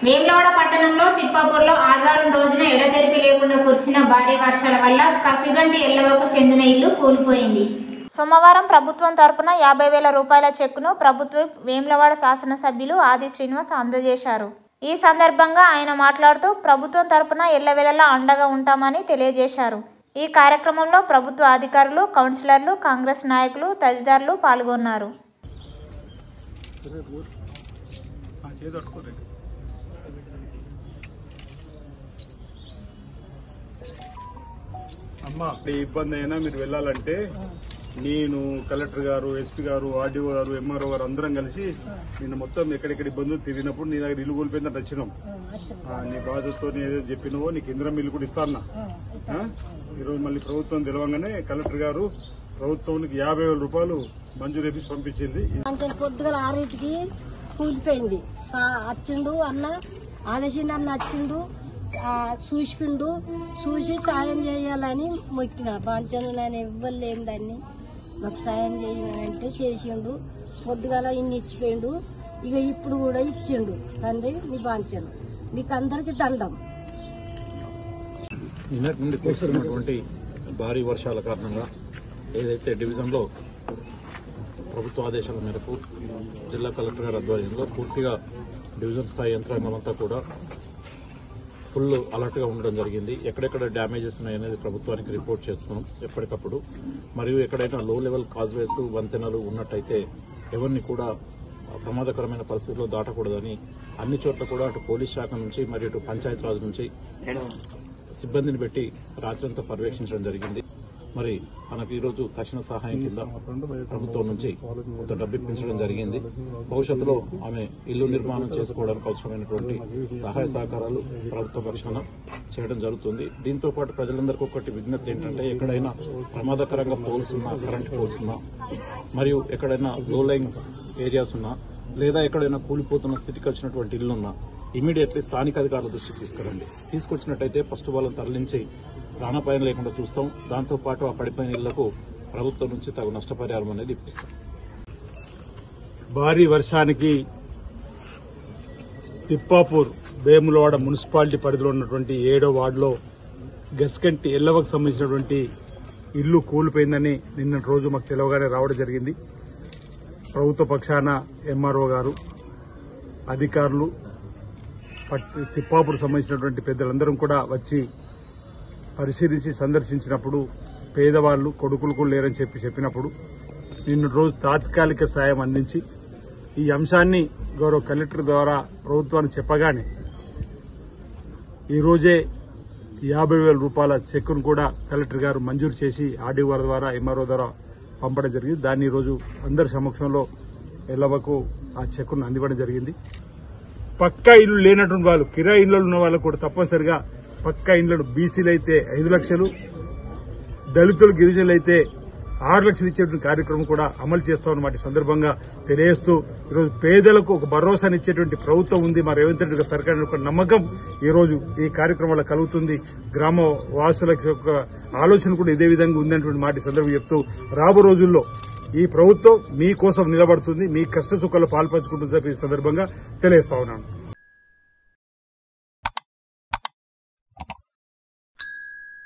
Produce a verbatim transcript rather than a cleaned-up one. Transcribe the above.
వేములవాడ పట్టణంలో తిప్పాపూర్లో ఆదివారం రోజున ఎడతెరిపి లేకుండా కురిసిన భారీ వర్షాల వల్ల కసిగంటి ఎల్లవకు చెందిన ఇల్లు కూలిపోయింది. సోమవారం ప్రభుత్వం తరపున యాభై వేల రూపాయల చెక్కును ప్రభుత్వం వేములవాడ శాసనసభ్యులు ఆది శ్రీనివాస్ అందజేశారు. ఈ సందర్భంగా ఆయన మాట్లాడుతూ ప్రభుత్వం తరపున ఎల్లవేళలా అండగా ఉంటామని తెలియజేశారు. ఈ కార్యక్రమంలో ప్రభుత్వ అధికారులు, కౌన్సిలర్లు, కాంగ్రెస్ నాయకులు తదితరులు పాల్గొన్నారు. అమ్మా ఇబ్బంది అయినా మీరు వెళ్ళాలంటే నేను కలెక్టర్ గారు, ఎస్పీ గారు, ఆర్డీఓ గారు, ఎంఆర్ఓ గారు అందరం కలిసి నిన్న మొత్తం ఎక్కడెక్కడ ఇబ్బందులు తిరిగినప్పుడు నీ దగ్గర ఇల్లు కోల్పోయిందని వచ్చినాం. నీ బాధ్యతతో ఏదో చెప్పినవో నీకు ఇంద్రం ఇల్లు కూడా ఇస్తాను. ఈరోజు మళ్ళీ ప్రభుత్వం తెలవంగానే కలెక్టర్ గారు ప్రభుత్వానికి యాభై వేల రూపాయలు మంజూరు చేసి పంపించింది. పొద్దుగల ఆరింటికి కూలిపోయింది. వచ్చిండు అన్న ఆదేశిండు, అన్న వచ్చిండు, చూసిపిండు, చూసి సాయం చేయాలని మొక్కిన బాంచను నేను ఇవ్వలేము దాన్ని, మాకు సాయం చేయాలంటే చేసిండు. పొద్దుగాల ఇన్ని ఇచ్చిపోయిండు, ఇక ఇప్పుడు కూడా ఇచ్చిండు. తండ్రి మీ బాంచను మీకు అందరికి దండం. నిన్నటి నుండి కురుస్తున్నటువంటి భారీ వర్షాల కారణంగా ఏదైతే డివిజన్లో ప్రభుత్వ ఆదేశాల మేరకు జిల్లా కలెక్టర్ గారి ఆధ్వర్యంలో పూర్తిగా డివిజన్ స్థాయి యంత్రాంగం అంతా కూడా ఫుల్ అలర్ట్ గా ఉండడం జరిగింది. ఎక్కడెక్కడ డ్యామేజెస్ ఉన్నాయనేది ప్రభుత్వానికి రిపోర్ట్ చేస్తున్నాం ఎప్పటికప్పుడు. మరియు ఎక్కడైనా లో లెవెల్ కాజ్వేస్, వంతెనలు ఉన్నట్టయితే ఎవరిని కూడా ప్రమాదకరమైన పరిస్థితుల్లో దాటకూడదని అన్ని చోట్ల కూడా అటు పోలీస్ శాఖ నుంచి మరియు ఇటు పంచాయతీరాజ్ నుంచి సిబ్బందిని పెట్టి రాత్రంతా పర్యవేక్షించడం జరిగింది. మరి మనకు ఈరోజు తక్షణ సహాయం కింద ప్రభుత్వం నుంచి కొంత డబ్బు ఇప్పించడం జరిగింది. భవిష్యత్తులో ఆమె ఇల్లు నిర్మాణం చేసుకోవడానికి అవసరమైనటువంటి సహాయ సహకారాలు ప్రభుత్వ పక్షాన చేయడం జరుగుతుంది. దీంతో పాటు ప్రజలందరికీ ఒకటి విజ్ఞప్తి ఏంటంటే, ఎక్కడైనా ప్రమాదకరంగా పోల్స్ ఉన్నా, కరెంట్ పోల్స్ ఉన్నా, మరియు ఎక్కడైనా లో లైన్ ఏరియాస్ ఉన్నా, లేదా ఎక్కడైనా కూలిపోతున్న స్థితికి వచ్చినటువంటి ఇల్లున్నా ఇమీడియట్లీ స్థానిక అధికారుల దృష్టికి తీసుకురండి. తీసుకొచ్చినట్టయితే ఫస్ట్ వాళ్ళని తరలించి ప్రాణాపాయం లేకుండా చూస్తాం. దాంతో పాటు ఆ పడిపోయిన ఇళ్లకు ప్రభుత్వం నుంచి తగు నష్టపరిహారం అనేది ఇప్పిస్తాం. భారీ వర్షానికి తిప్పాపూర్ వేములవాడ మున్సిపాలిటీ పరిధిలో ఉన్నటువంటి ఏడో వార్డులో గస్కంటి ఎల్లవకు సంబంధించినటువంటి ఇల్లు కూలిపోయిందని నిన్న రోజు మాకు తెలవగానే రావడం జరిగింది. ప్రభుత్వ పక్షాన ఎంఆర్ఓ గారు, అధికారులు, తిప్పాపూర్ సంబంధించినటువంటి పెద్దలందరం కూడా వచ్చి పరిశీలించి సందర్శించినప్పుడు పేదవాళ్లు కొడుకులు కూడా లేరని చెప్పి చెప్పినప్పుడు నిన్న రోజు తాత్కాలిక సాయం అందించి ఈ అంశాన్ని గౌరవ కలెక్టర్ ద్వారా ప్రభుత్వానికి చెప్పగానే ఈరోజే యాభై వేల రూపాయల చెక్కును కూడా కలెక్టర్ గారు మంజూరు చేసి ఆర్డీఓ ద్వారా, ఎంఆర్ఓ ద్వారా పంపడం జరిగింది. దాన్ని ఈరోజు అందరి సమక్షంలో ఎల్లవకు ఆ చెక్కును అందివ్వడం జరిగింది. పక్కా ఇల్లు లేనటువంటి వాళ్ళు, కిరాయి ఇళ్లలో ఉన్న వాళ్ళకు కూడా తప్పనిసరిగా పక్కా ఇళ్లను బీసీలు అయితే ఐదు లక్షలు, దళితులు, గిరిజనులు అయితే ఆరు లక్షలు ఇచ్చేటువంటి కార్యక్రమం కూడా అమలు చేస్తామన్నమాట సందర్భంగా తెలియజేస్తూ, ఈరోజు పేదలకు ఒక భరోసానిచ్చేటువంటి ప్రభుత్వం ఉంది మా రేవంత్ రెడ్డి సర్కార్ ఒక నమ్మకం ఈరోజు ఈ కార్యక్రమంలో కలుగుతుంది. గ్రామ వాసుల యొక్క ఆలోచన కూడా ఇదే విధంగా ఉందనేటువంటి మాట సందర్భం చెప్తూ, రాబో రోజుల్లో ఈ ప్రభుత్వం మీకోసం నిలబడుతుంది, మీ కష్ట సుఖాలు పాల్పంచుకుంటుందని ఈ సందర్భంగా తెలియజేస్తా ఉన్నాను.